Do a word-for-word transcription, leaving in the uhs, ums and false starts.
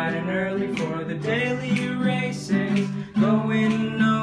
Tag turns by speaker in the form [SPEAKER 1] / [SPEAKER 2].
[SPEAKER 1] bright and early for the daily races. Going